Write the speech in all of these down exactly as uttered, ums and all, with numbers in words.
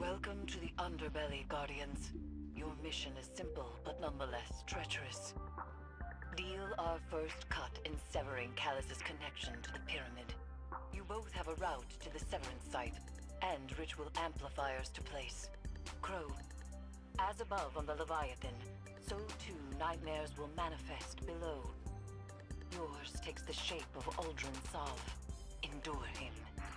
Welcome to the Underbelly, Guardians. Your mission is simple, but nonetheless treacherous. Deal our first cut in severing Callus's connection to the pyramid. You both have a route to the severance site, and ritual amplifiers to place. Crow, as above on the Leviathan, so too nightmares will manifest below. Yours takes the shape of Uldren Sov. Endure him.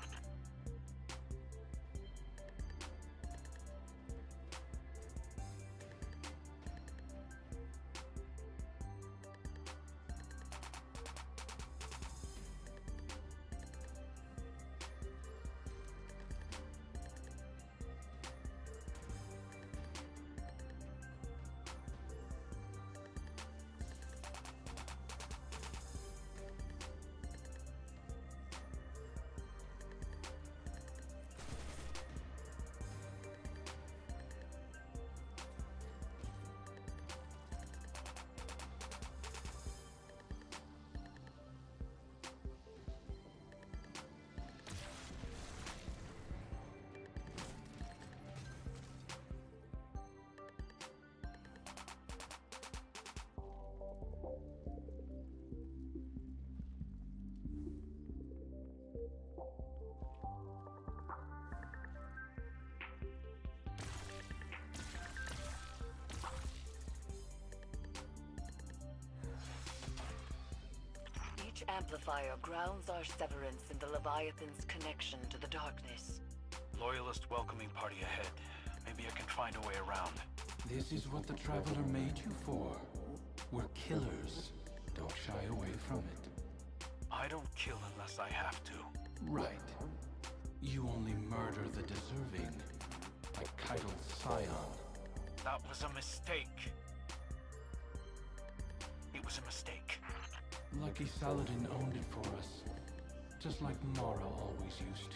Each amplifier grounds our severance in the Leviathan's connection to the darkness. Loyalist welcoming party ahead. Maybe I can find a way around. This is what the Traveler made you for. We're killers. Don't shy away from it. I don't kill unless I have to. Right. You only murder the deserving. Like Keitel's scion. That was a mistake. It was a mistake. Lucky Saladin owned it for us. Just like Mara always used to.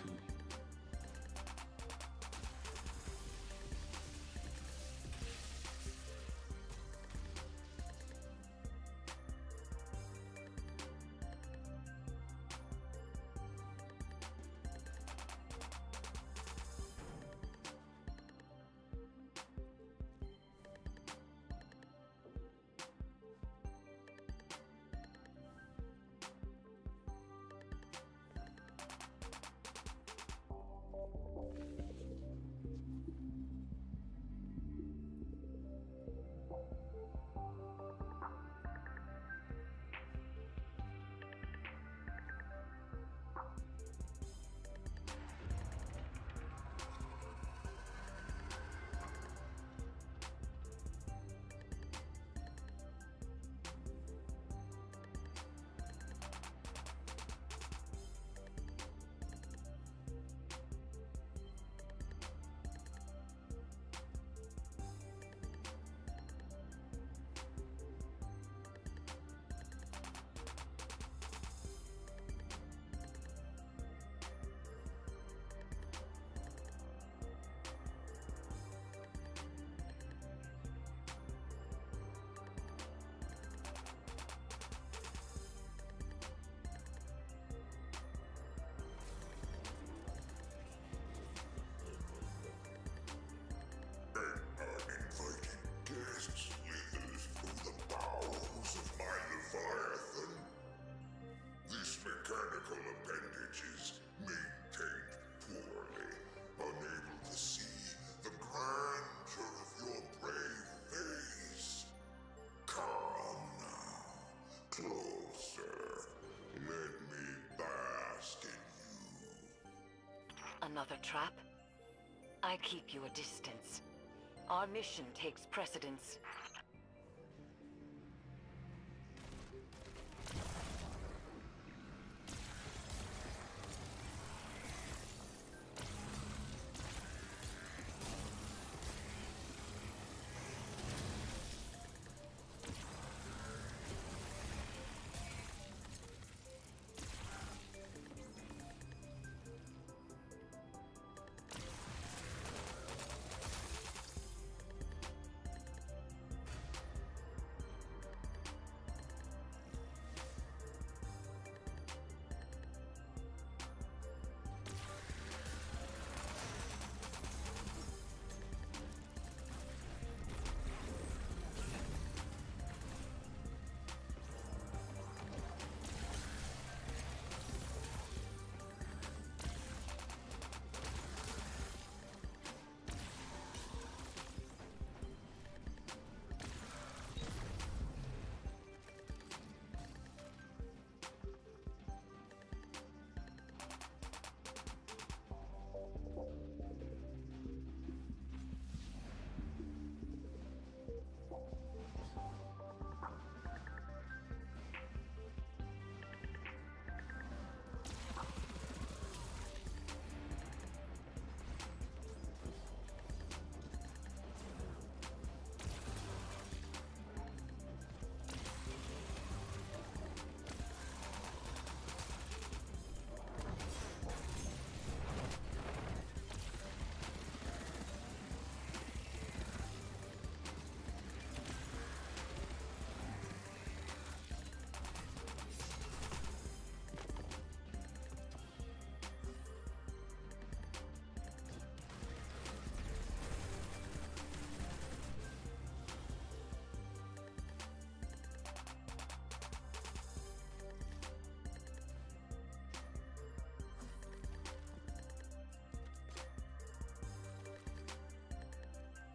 Another trap? I keep you a distance. Our mission takes precedence.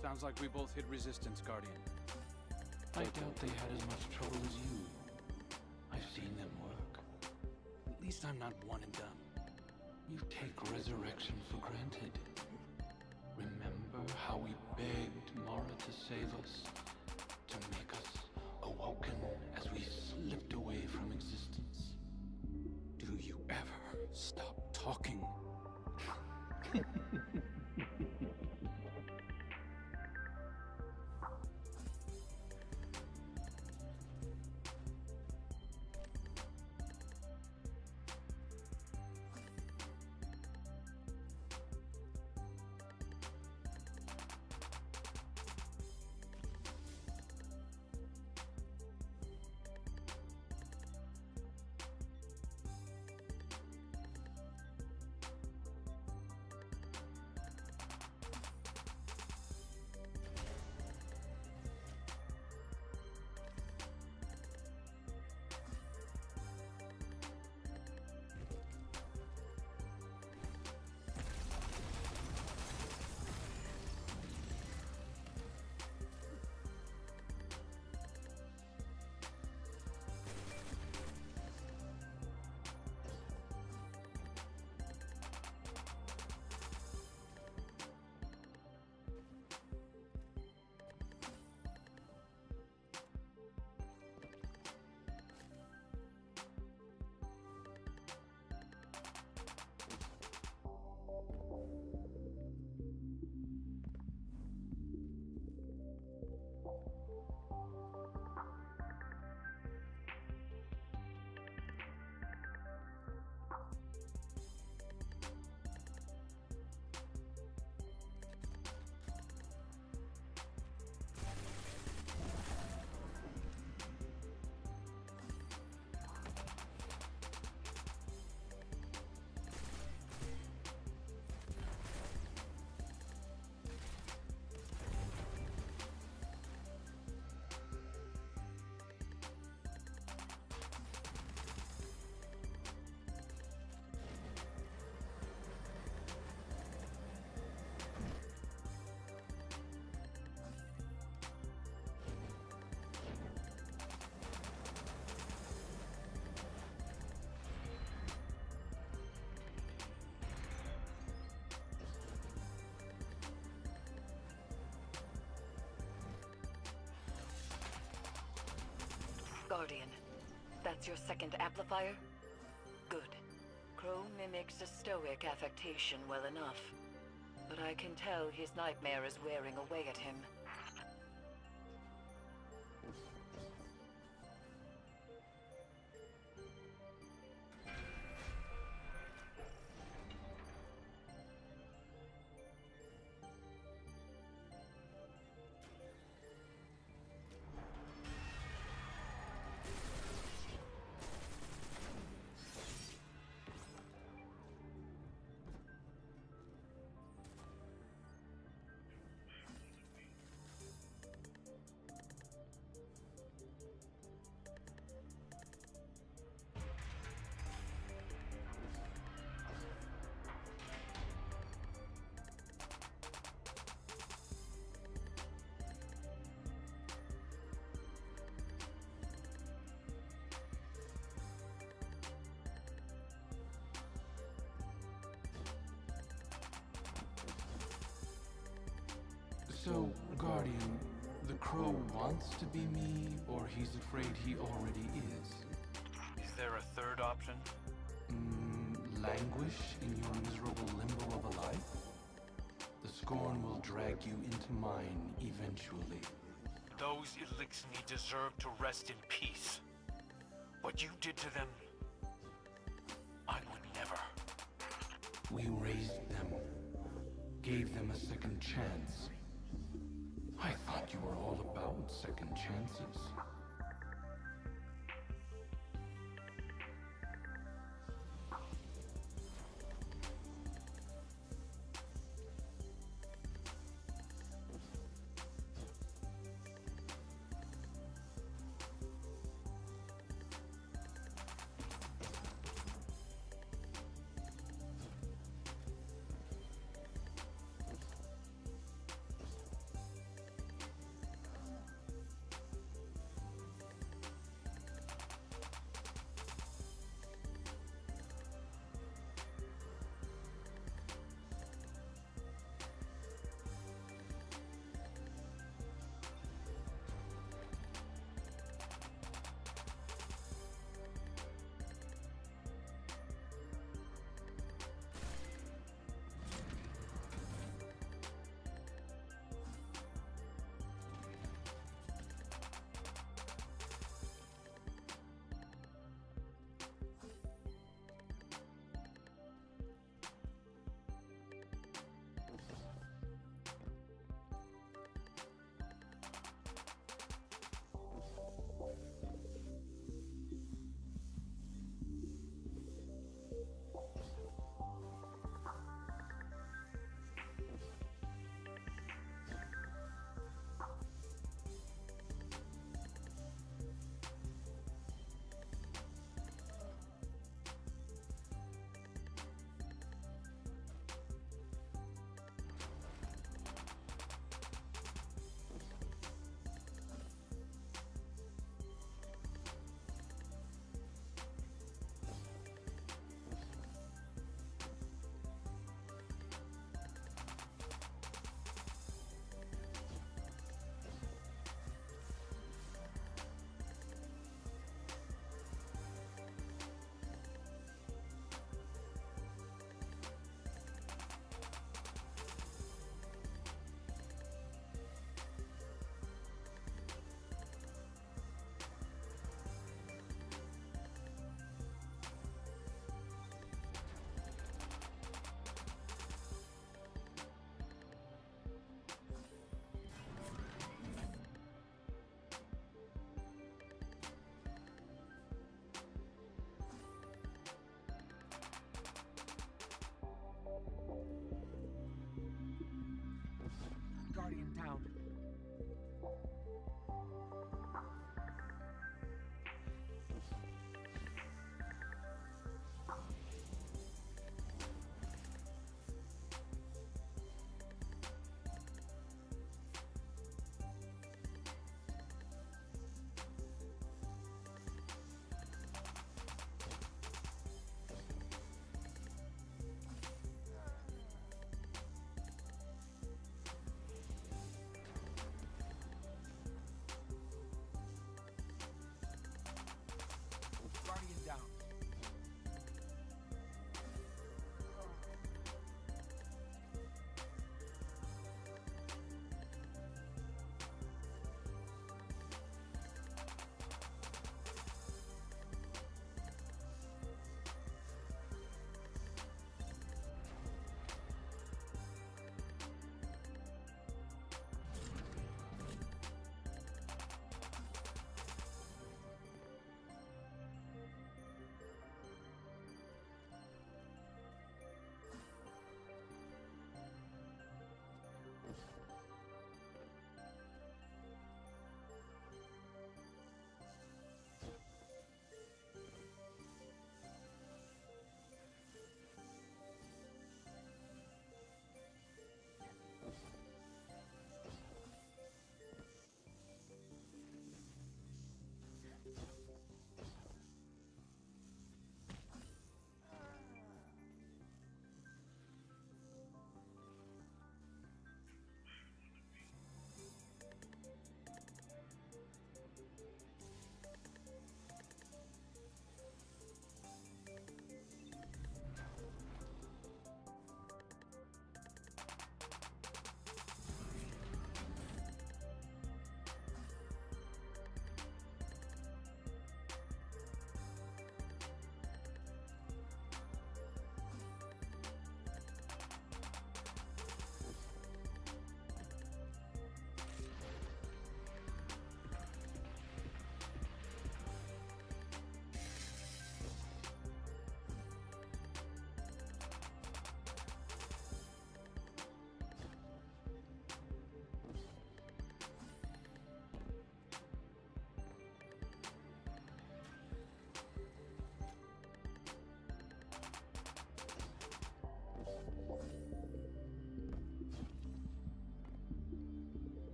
Sounds like we both hit resistance, Guardian. I doubt they had as much trouble as you. I've seen them work. At least I'm not one and done. You take resurrection for granted. Remember how we begged Mara to save us? To make us awoken as we slipped away from existence? Do you ever stop talking? Guardian, that's your second amplifier? Good. Crow mimics a stoic affectation well enough. But I can tell his nightmare is wearing away at him. So, Guardian, the Crow wants to be me, or he's afraid he already is? Is there a third option? Mm, languish in your miserable limbo of a life? The scorn will drag you into mine eventually. Those Elixni deserve to rest in peace. What you did to them, I would never. We raised them, gave them a second chance. I thought you were all about second chances.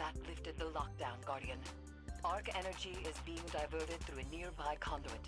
That lifted the lockdown, Guardian. Arc energy is being diverted through a nearby conduit.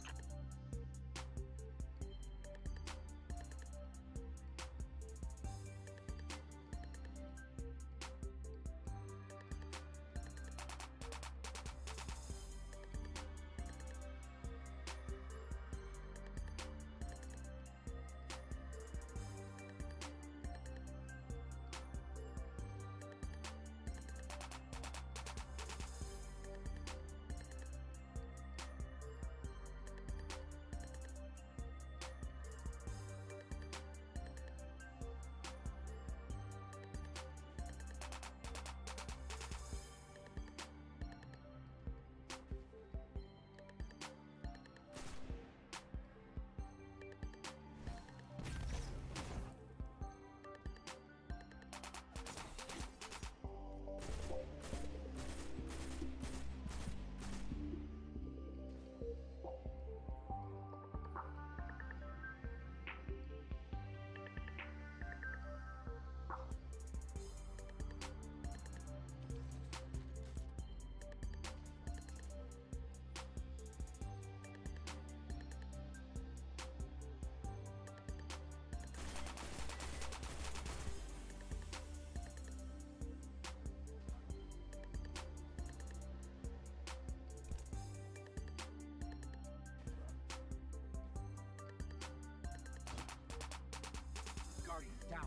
Guardian down.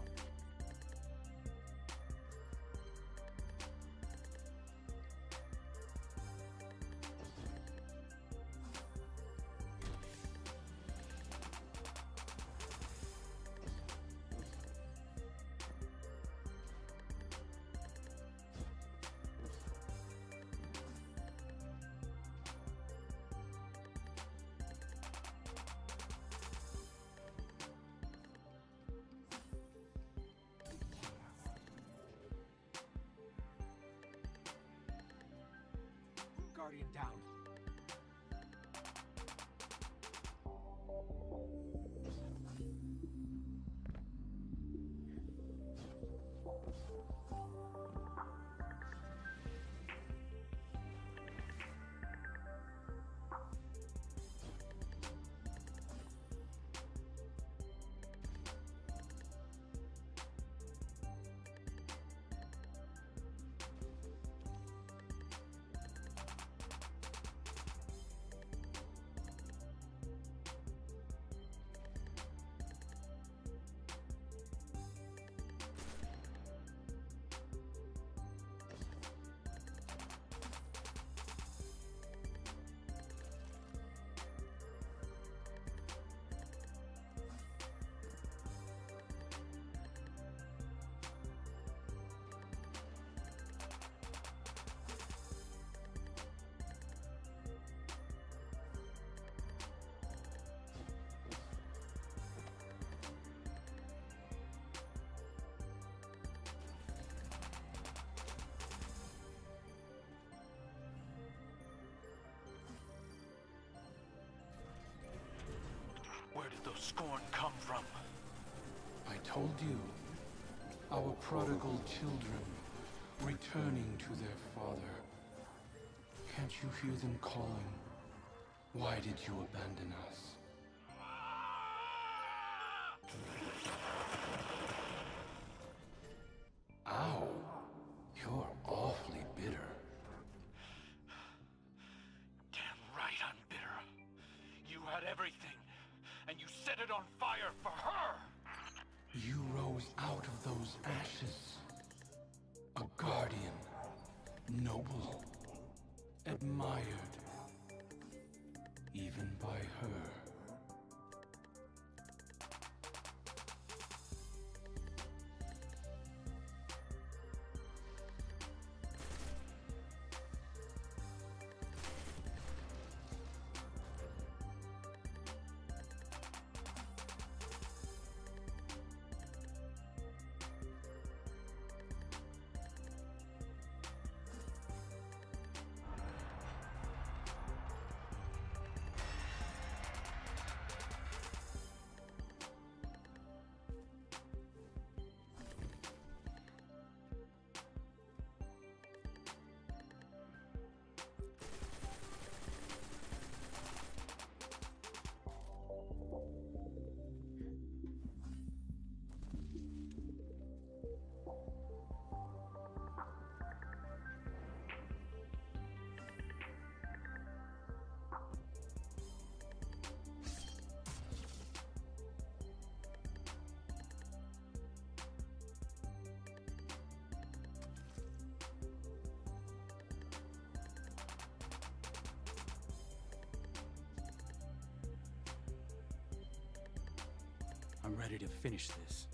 Guardian down. Where did those Scorn come from? I told you, our prodigal children returning to their father. Can't you hear them calling? Why did you abandon us? Ow, you're awfully bitter. Damn right I'm bitter. You had everything, and you set it on fire for her! You rose out of those ashes. A guardian, noble, admired, even by her. I'm ready to finish this.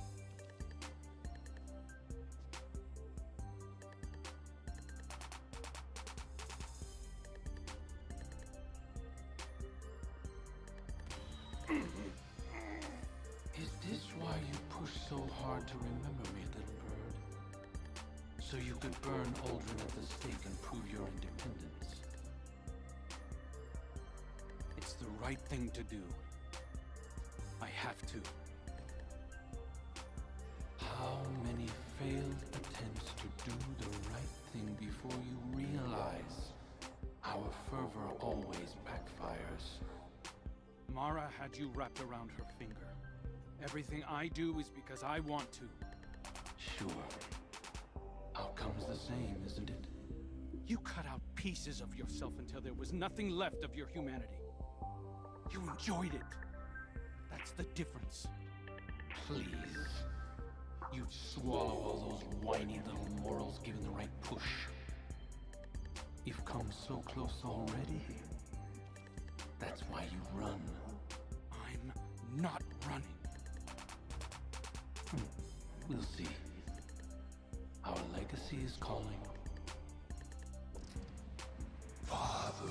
Is this why you push so hard to remember me, little bird? So you could burn Aldrin at the stake and prove your independence? It's the right thing to do. I have to. How many failed attempts to do the right thing before you realize our fervor always backfires? Mara had you wrapped around her finger. Everything I do is because I want to. Sure. Outcome's the same, isn't it? You cut out pieces of yourself until there was nothing left of your humanity. You enjoyed it. That's the difference. Please. You'd swallow all those whiny little morals given the right push. You've come so close already. That's why you run. I'm not running. Hmm. We'll see. Our legacy is calling. Father.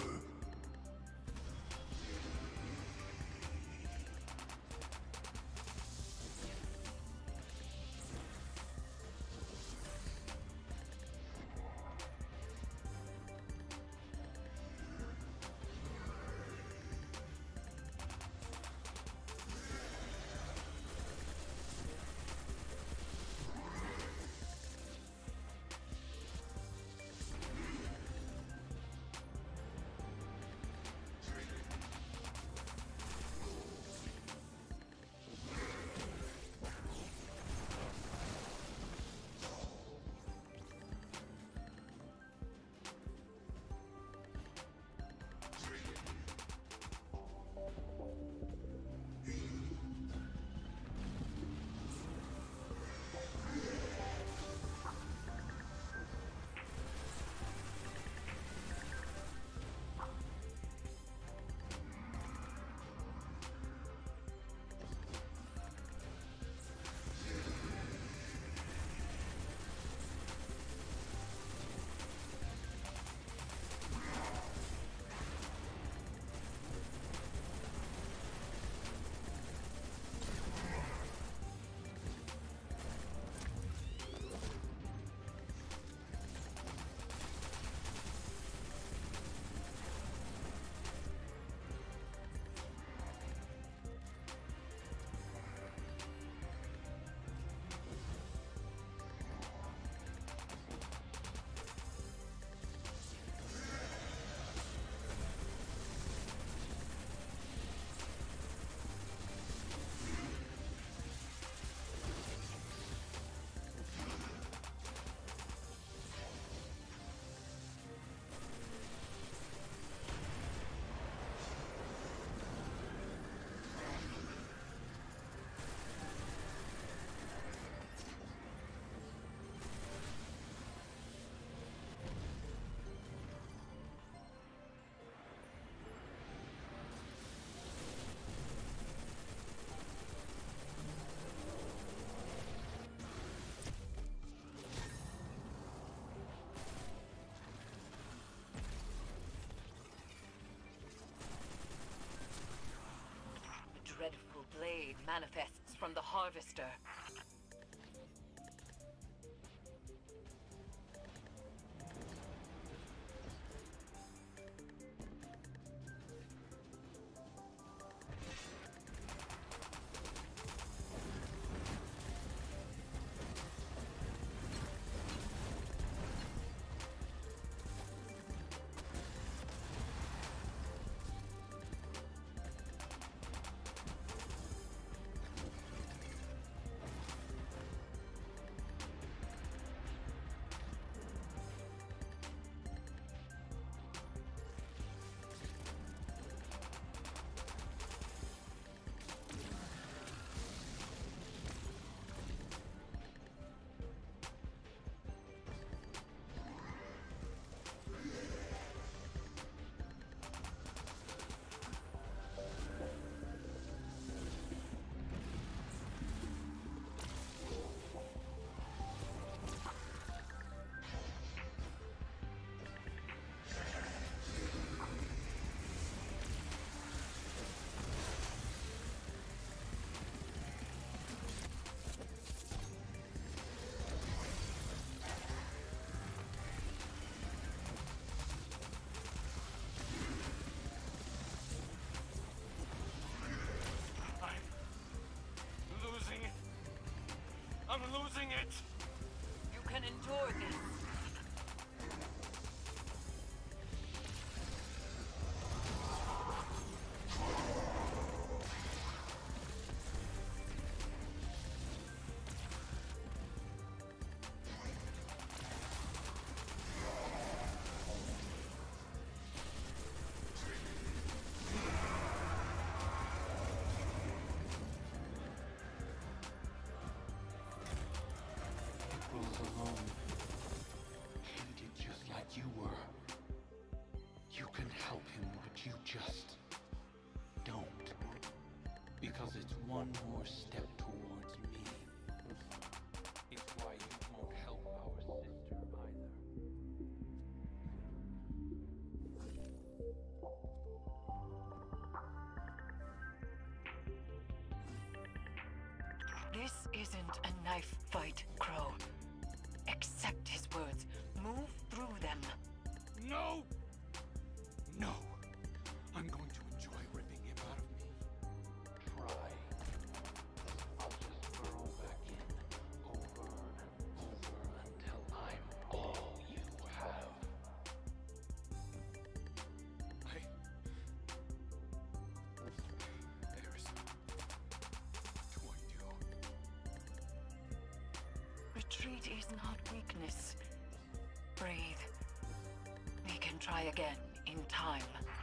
Dreadful blade manifests from the Harvester. using it! You can endure this. Alone, hated just like you were. You can help him, but you just don't. Because it's one more step towards me. It's why you won't help our sister either. This isn't a knife fight, Crow. Accept his words. Move through them. No! No! I'm going to enjoy ripping him out of me. Try. I'll just burrow back in, over and over until I'm all you have. I... There's... What do I do? Retreat is not weakness. Breathe. We can try again in time.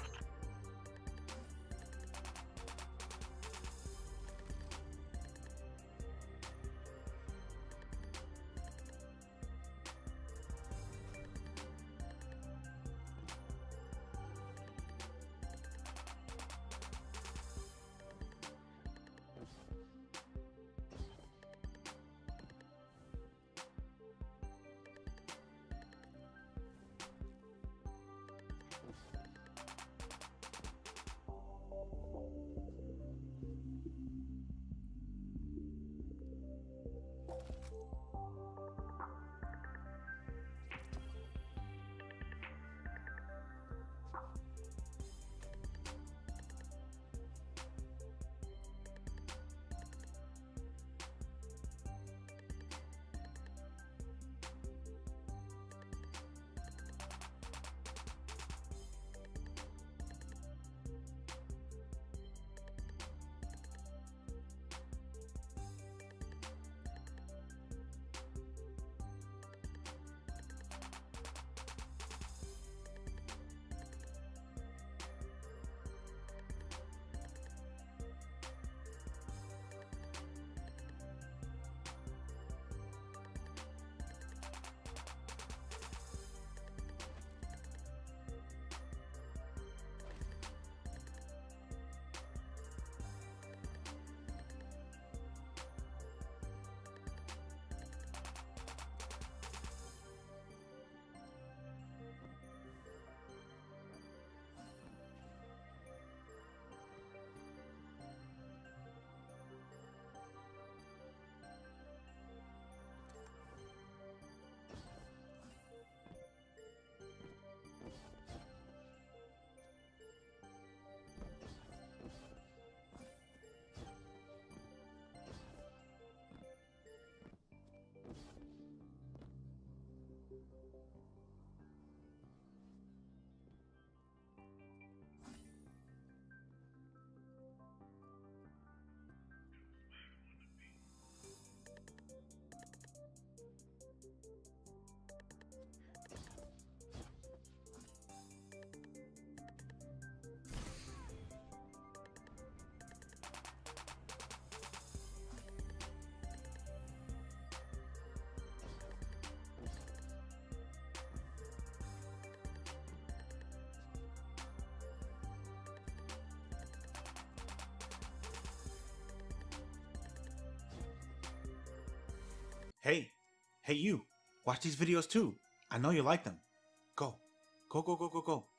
Hey, hey you, watch these videos too. I know you like them. Go, go, go, go, go, go.